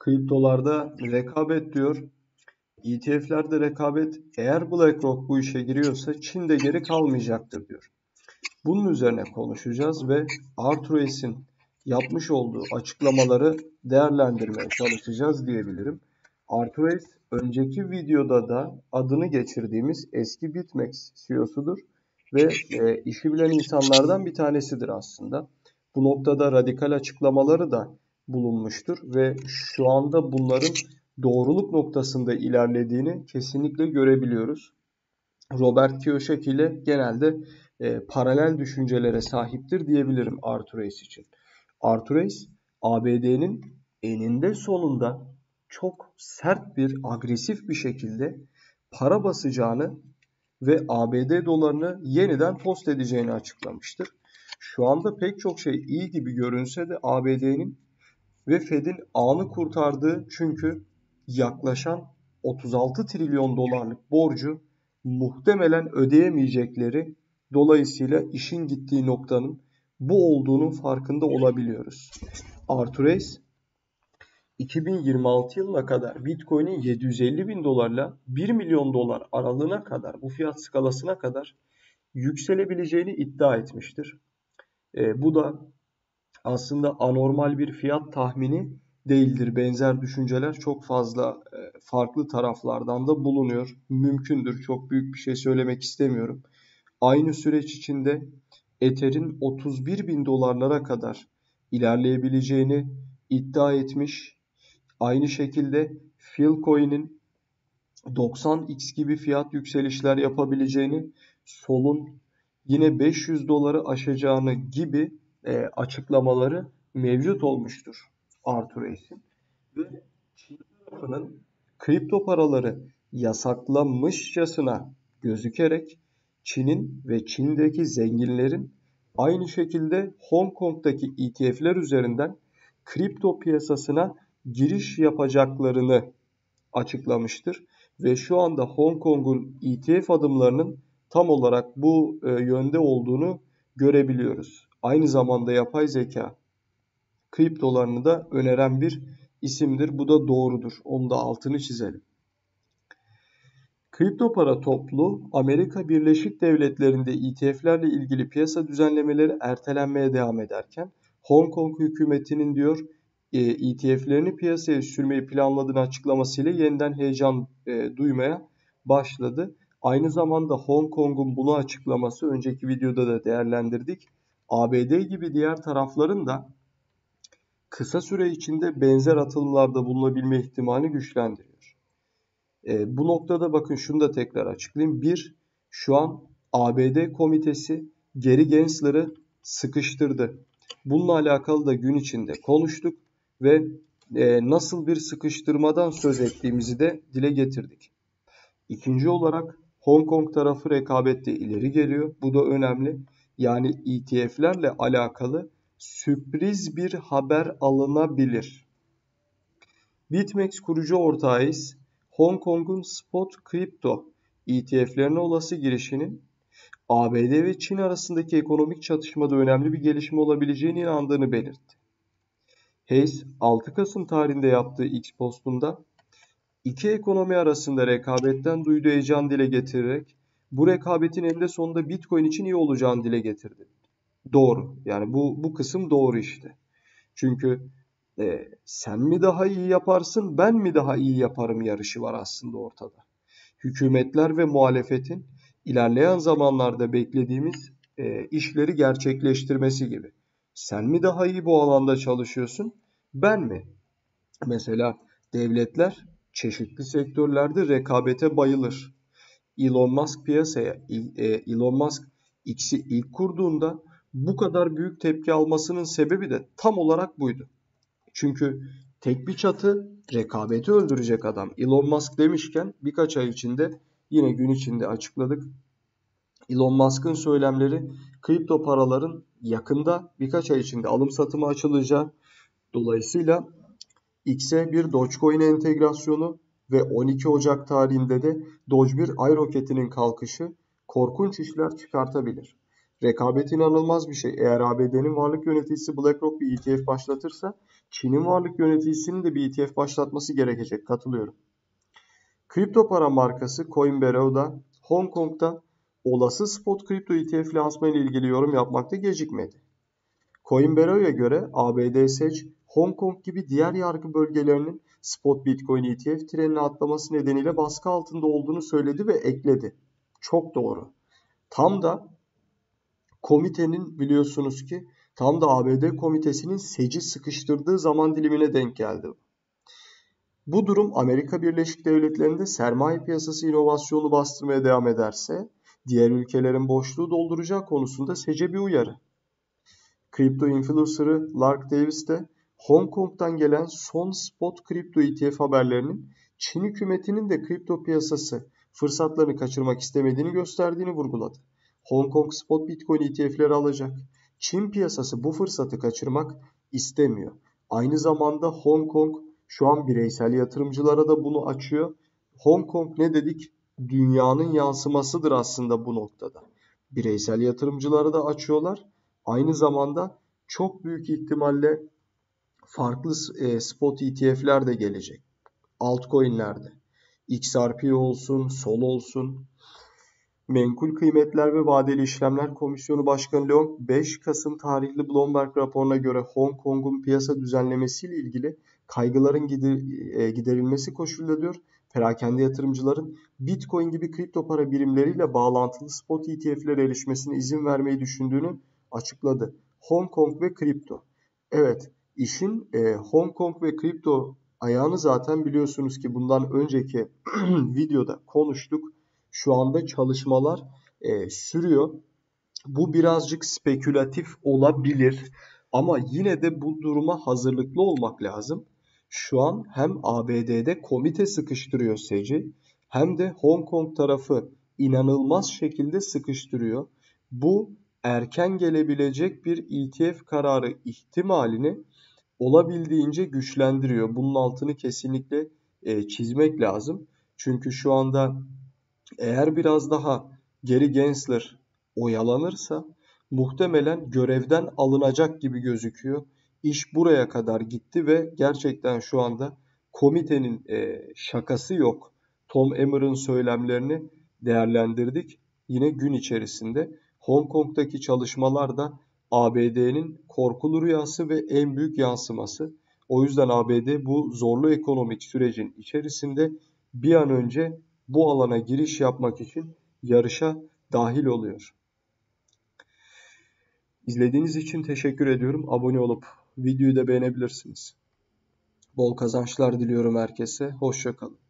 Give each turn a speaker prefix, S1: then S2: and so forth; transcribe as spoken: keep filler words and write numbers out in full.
S1: Kriptolarda rekabet diyor. E T F'lerde rekabet, eğer BlackRock bu işe giriyorsa Çin de geri kalmayacaktır diyor. Bunun üzerine konuşacağız ve Arthur Ashe'in yapmış olduğu açıklamaları değerlendirmeye çalışacağız diyebilirim. Arthur Ashe önceki videoda da adını geçirdiğimiz eski BitMEX C E O'sudur ve e, işi bilen insanlardan bir tanesidir aslında. Bu noktada radikal açıklamaları da bulunmuştur ve şu anda bunların doğruluk noktasında ilerlediğini kesinlikle görebiliyoruz. Robert Kiyosaki ile genelde e, paralel düşüncelere sahiptir diyebilirim Arthur Ashe için. Arthur Ashe, A B D'nin eninde sonunda çok sert bir, agresif bir şekilde para basacağını ve A B D dolarını yeniden tost edeceğini açıklamıştır. Şu anda pek çok şey iyi gibi görünse de A B D'nin ve Fed'in anı kurtardığı, çünkü yaklaşan otuz altı trilyon dolarlık borcu muhtemelen ödeyemeyecekleri, dolayısıyla işin gittiği noktanın bu olduğunun farkında olabiliyoruz. Arthur Ashe iki bin yirmi altı yılına kadar Bitcoin'in yedi yüz elli bin dolarla bir milyon dolar aralığına kadar, bu fiyat skalasına kadar yükselebileceğini iddia etmiştir. E, bu da aslında anormal bir fiyat tahmini değildir. Benzer düşünceler çok fazla farklı taraflardan da bulunuyor. Mümkündür. Çok büyük bir şey söylemek istemiyorum. Aynı süreç içinde Ether'in otuz bir bin dolarlara kadar ilerleyebileceğini iddia etmiş. Aynı şekilde Philcoin'in doksan x gibi fiyat yükselişler yapabileceğini, Sol'un yine beş yüz doları aşacağını gibi e, açıklamaları mevcut olmuştur Arthur Ashe'in. Ve Çin tarafının kripto paraları yasaklamışçasına gözükerek Çin'in ve Çin'deki zenginlerin aynı şekilde Hong Kong'daki E T F'ler üzerinden kripto piyasasına giriş yapacaklarını açıklamıştır. Ve şu anda Hong Kong'un E T F adımlarının tam olarak bu e, yönde olduğunu görebiliyoruz. Aynı zamanda yapay zeka kriptolarını da öneren bir isimdir. Bu da doğrudur. Onu da altını çizelim. Kripto para toplu Amerika Birleşik Devletleri'nde E T F'lerle ilgili piyasa düzenlemeleri ertelenmeye devam ederken Hong Kong hükümetinin diyor E T F'lerini piyasaya sürmeyi planladığını açıklamasıyla yeniden heyecan e, duymaya başladı. Aynı zamanda Hong Kong'un bunu açıklaması, önceki videoda da değerlendirdik, A B D gibi diğer tarafların da kısa süre içinde benzer atılımlarda bulunabilme ihtimalini güçlendiriyor. E, bu noktada bakın şunu da tekrar açıklayayım. Bir, şu an A B D komitesi Gary Gensler'ı sıkıştırdı. Bununla alakalı da gün içinde konuştuk ve e, nasıl bir sıkıştırmadan söz ettiğimizi de dile getirdik. İkinci olarak Hong Kong tarafı rekabette ileri geliyor. Bu da önemli. Yani E T F'lerle alakalı sürpriz bir haber alınabilir. BitMEX kurucu ortağıyız. Hong Kong'un spot kripto E T F'lerine olası girişinin A B D ve Çin arasındaki ekonomik çatışmada önemli bir gelişme olabileceğine inandığını belirtti. Hayes altı Kasım tarihinde yaptığı X postunda iki ekonomi arasında rekabetten duyduğu heyecan dile getirerek bu rekabetin eninde sonunda Bitcoin için iyi olacağını dile getirdi. Doğru. Yani bu bu kısım doğru işte. Çünkü e, sen mi daha iyi yaparsın, ben mi daha iyi yaparım yarışı var aslında ortada. Hükümetler ve muhalefetin ilerleyen zamanlarda beklediğimiz e, işleri gerçekleştirmesi gibi. Sen mi daha iyi bu alanda çalışıyorsun, ben mi? Mesela devletler çeşitli sektörlerde rekabete bayılır. Elon Musk piyasaya, e, Elon Musk X'i ilk kurduğunda bu kadar büyük tepki almasının sebebi de tam olarak buydu. Çünkü tek bir çatı rekabeti öldürecek adam. Elon Musk demişken birkaç ay içinde, yine gün içinde açıkladık. Elon Musk'ın söylemleri kripto paraların yakında birkaç ay içinde alım satımı açılacağı, dolayısıyla X'e bir Dogecoin entegrasyonu ve on iki Ocak tarihinde de Doge bir ay roketinin kalkışı korkunç işler çıkartabilir. Rekabet inanılmaz bir şey. Eğer A B D'nin varlık yöneticisi BlackRock bir E T F başlatırsa Çin'in varlık yöneticisinin de bir E T F başlatması gerekecek. Katılıyorum. Kripto para markası Coinbase da Hong Kong'da olası spot kripto E T F lansmanı ile ilgili yorum yapmakta gecikmedi. Coinbase'e göre A B D S E C, Hong Kong gibi diğer yargı bölgelerinin spot Bitcoin E T F trenine atlaması nedeniyle baskı altında olduğunu söyledi ve ekledi. Çok doğru. Tam da komitenin biliyorsunuz ki tam da A B D komitesinin S E C'i sıkıştırdığı zaman dilimine denk geldi. Bu durum Amerika Birleşik Devletleri'nde sermaye piyasası inovasyonu bastırmaya devam ederse diğer ülkelerin boşluğu dolduracağı konusunda S E C'e bir uyarı. Kripto influencer'ı Lark Davis de Hong Kong'dan gelen son spot kripto E T F haberlerinin Çin hükümetinin de kripto piyasası fırsatlarını kaçırmak istemediğini gösterdiğini vurguladı. Hong Kong spot Bitcoin E T F'leri alacak. Çin piyasası bu fırsatı kaçırmak istemiyor. Aynı zamanda Hong Kong şu an bireysel yatırımcılara da bunu açıyor. Hong Kong ne dedik? Dünyanın yansımasıdır aslında bu noktada. Bireysel yatırımcılara da açıyorlar. Aynı zamanda çok büyük ihtimalle farklı spot E T F'ler de gelecek. Altcoin'lerde. X R P olsun, Sol olsun. Menkul Kıymetler ve Vadeli İşlemler Komisyonu Başkanı Leong, beş Kasım tarihli Bloomberg raporuna göre Hong Kong'un piyasa düzenlemesiyle ilgili kaygıların giderilmesi koşuluyla diyor, perakende yatırımcıların Bitcoin gibi kripto para birimleriyle bağlantılı spot E T F'lere erişmesine izin vermeyi düşündüğünü açıkladı. Hong Kong ve kripto. Evet, işin e, Hong Kong ve kripto ayağını zaten biliyorsunuz ki bundan önceki videoda konuştuk. Şu anda çalışmalar e, sürüyor. Bu birazcık spekülatif olabilir ama yine de bu duruma hazırlıklı olmak lazım. Şu an hem A B D'de komite sıkıştırıyor S E C'i hem de Hong Kong tarafı inanılmaz şekilde sıkıştırıyor. Bu erken gelebilecek bir E T F kararı ihtimalini olabildiğince güçlendiriyor. Bunun altını kesinlikle e, çizmek lazım. Çünkü şu anda eğer biraz daha Gary Gensler oyalanırsa muhtemelen görevden alınacak gibi gözüküyor. İş buraya kadar gitti ve gerçekten şu anda komitenin e, şakası yok. Tom Emmer'ın söylemlerini değerlendirdik. Yine gün içerisinde Hong Kong'daki çalışmalar da A B D'nin korkulu rüyası ve en büyük yansıması. O yüzden A B D bu zorlu ekonomik sürecin içerisinde bir an önce bu alana giriş yapmak için yarışa dahil oluyor. İzlediğiniz için teşekkür ediyorum. Abone olup videoyu da beğenebilirsiniz. Bol kazançlar diliyorum herkese. Hoşça kalın.